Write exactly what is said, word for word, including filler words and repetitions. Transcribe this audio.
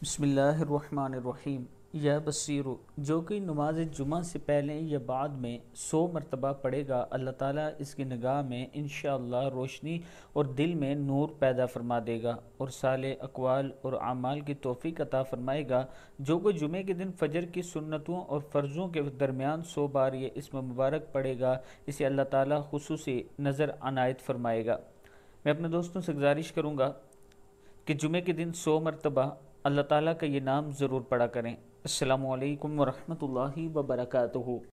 بسم اللہ الرحمن الرحیم۔ یا بصیرو، جو کہ نماز جمعہ سے پہلے یا بعد میں سو مرتبہ پڑھے گا، اللہ تعالیٰ اس کی نگاہ میں انشاءاللہ روشنی اور دل میں نور پیدا فرما دے گا اور صالح اقوال اور اعمال کی توفیق عطا فرمائے گا۔ جو کوئی جمعے کے دن فجر کی سنتوں اور فرضوں کے درمیان سو بار یہ اسم مبارک پڑھے گا، اسے اللہ تعالیٰ خصوصی نظر عنایت فرمائے گا۔ میں اپنے دوستوں سے گزارش کروں گا کہ جمعے کے دن سو مرتبہ اللہ تعالیٰ کا یہ نام ضرور پڑھا کریں۔ السلام علیکم ورحمۃ اللہ وبرکاتہ۔